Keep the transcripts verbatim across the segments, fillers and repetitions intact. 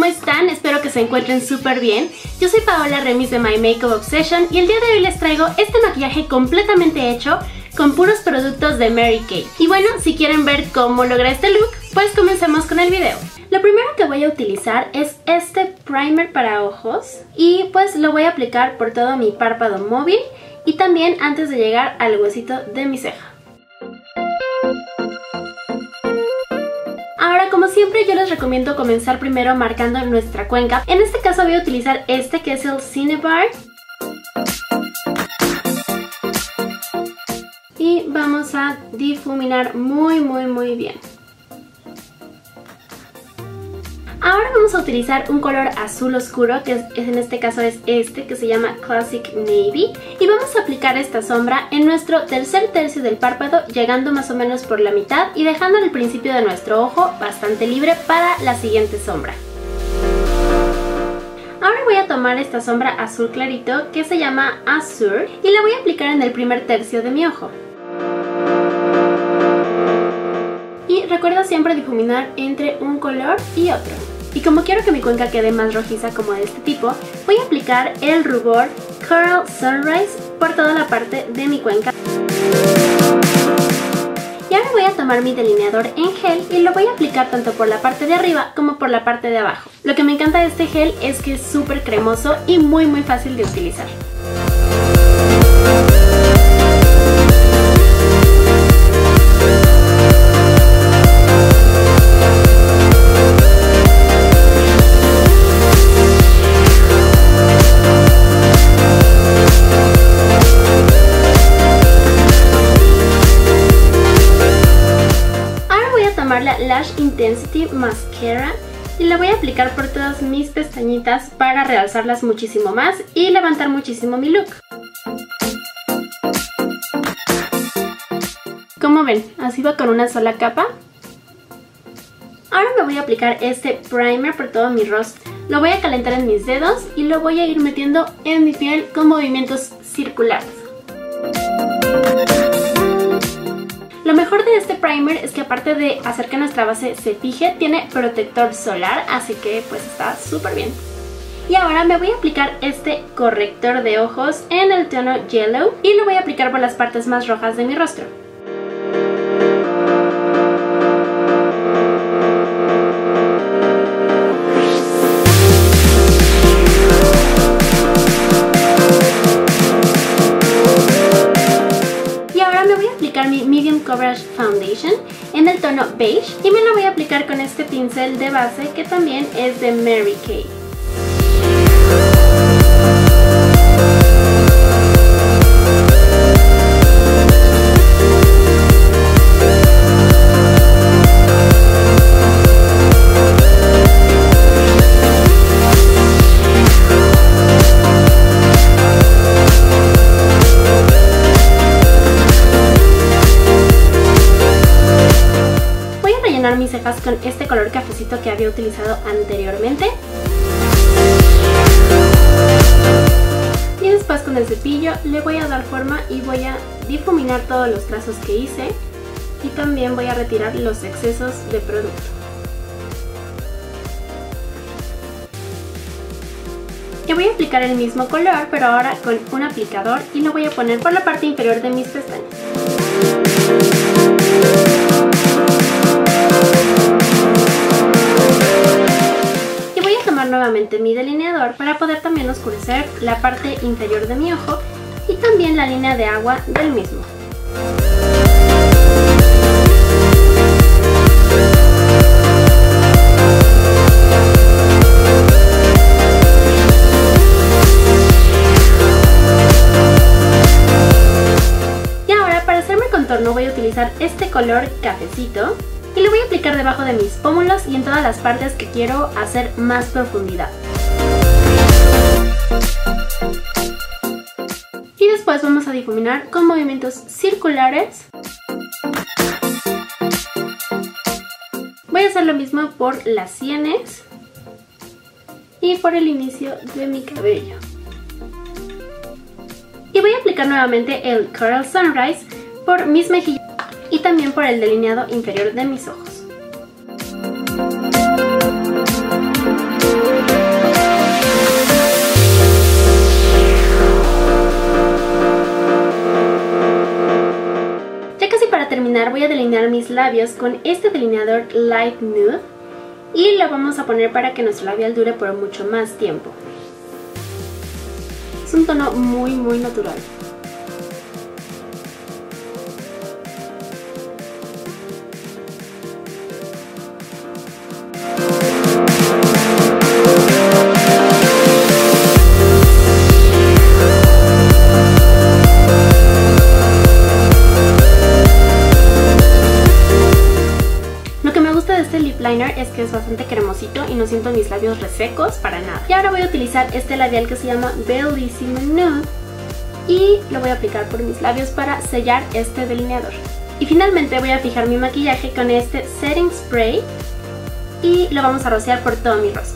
¿cómo están? Espero que se encuentren súper bien. Yo soy Paola Remis de My Makeup Obsession y el día de hoy les traigo este maquillaje completamente hecho con puros productos de Mary Kay. Y bueno, si quieren ver cómo logré este look, pues comencemos con el video. Lo primero que voy a utilizar es este primer para ojos y pues lo voy a aplicar por todo mi párpado móvil y también antes de llegar al huesito de mi ceja. Ahora, como siempre, yo les recomiendo comenzar primero marcando nuestra cuenca. En este caso voy a utilizar este que es el Cinebar. Y vamos a difuminar muy muy muy bien. Ahora vamos a utilizar un color azul oscuro, que es, en este caso es este, que se llama Classic Navy. Y vamos a aplicar esta sombra en nuestro tercer tercio del párpado, llegando más o menos por la mitad y dejando el principio de nuestro ojo bastante libre para la siguiente sombra. Ahora voy a tomar esta sombra azul clarito, que se llama Azure, y la voy a aplicar en el primer tercio de mi ojo. Y recuerda siempre difuminar entre un color y otro. Y como quiero que mi cuenca quede más rojiza como de este tipo, voy a aplicar el rubor Coral Sunrise por toda la parte de mi cuenca. Y ahora voy a tomar mi delineador en gel y lo voy a aplicar tanto por la parte de arriba como por la parte de abajo. Lo que me encanta de este gel es que es súper cremoso y muy muy fácil de utilizar. La Lash Intensity Mascara y la voy a aplicar por todas mis pestañitas para realzarlas muchísimo más y levantar muchísimo mi look. Como ven, así va con una sola capa. Ahora me voy a aplicar este primer por todo mi rostro. Lo voy a calentar en mis dedos y lo voy a ir metiendo en mi piel con movimientos circulares. Lo mejor de este primer es que aparte de hacer que nuestra base se fije, tiene protector solar, así que pues está súper bien. Y ahora me voy a aplicar este corrector de ojos en el tono Yellow y lo voy a aplicar por las partes más rojas de mi rostro. Mi Medium Coverage Foundation en el tono beige y me la voy a aplicar con este pincel de base que también es de Mary Kay. Mis cejas con este color cafecito que había utilizado anteriormente y después con el cepillo le voy a dar forma y voy a difuminar todos los trazos que hice y también voy a retirar los excesos de producto. Y voy a aplicar el mismo color pero ahora con un aplicador y lo voy a poner por la parte inferior de mis pestañas. Nuevamente mi delineador para poder también oscurecer la parte inferior de mi ojo y también la línea de agua del mismo. Y ahora para hacerme contorno voy a utilizar este color cafecito y lo voy a aplicar debajo de mis pómulos y en todas las partes que quiero hacer más profundidad. Y después vamos a difuminar con movimientos circulares. Voy a hacer lo mismo por las sienes y por el inicio de mi cabello. Y voy a aplicar nuevamente el Coral Sunrise por mis mejillas y también por el delineado inferior de mis ojos. para terminar voy a delinear mis labios con este delineador Light Nude y lo vamos a poner para que nuestro labial dure por mucho más tiempo. Es un tono muy muy natural. Liner es que es bastante cremosito y no siento mis labios resecos para nada. Y ahora voy a utilizar este labial que se llama Bellissimo Nude y lo voy a aplicar por mis labios para sellar este delineador. Y finalmente voy a fijar mi maquillaje con este Setting Spray y lo vamos a rociar por todo mi rostro.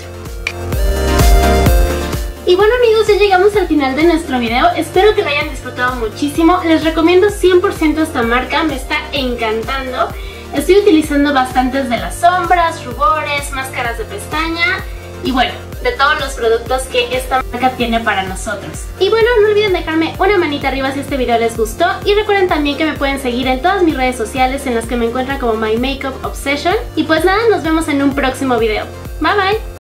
Y bueno amigos, ya llegamos al final de nuestro video, espero que lo hayan disfrutado muchísimo, les recomiendo cien por ciento esta marca, me está encantando. Estoy utilizando bastantes de las sombras, rubores, máscaras de pestaña y bueno, de todos los productos que esta marca tiene para nosotros. Y bueno, no olviden dejarme una manita arriba si este video les gustó y recuerden también que me pueden seguir en todas mis redes sociales en las que me encuentran como My Makeup Obsession. Y pues nada, nos vemos en un próximo video. Bye bye.